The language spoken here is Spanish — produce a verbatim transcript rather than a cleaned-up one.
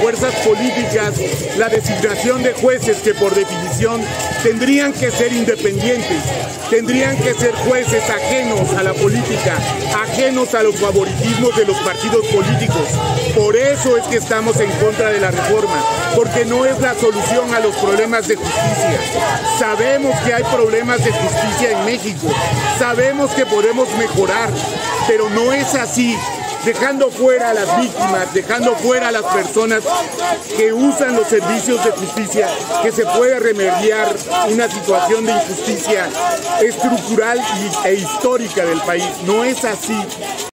fuerzas políticas la designación de jueces que por definición tendrían que ser independientes, tendrían que ser jueces ajenos a la política, ajenos a los favoritismos de los partidos políticos. Por eso es que estamos en contra de la reforma, porque no es la solución a los problemas de justicia. Sabemos que hay problemas de justicia en México, sabemos que podemos mejorar, pero no es así, dejando fuera a las víctimas, dejando fuera a las personas que usan los servicios de justicia, que se puede remediar una situación de injusticia estructural y, e histórica del país. No es así.